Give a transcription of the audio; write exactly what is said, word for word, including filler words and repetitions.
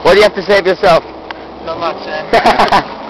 What do you have to say of yourself? Not much, eh?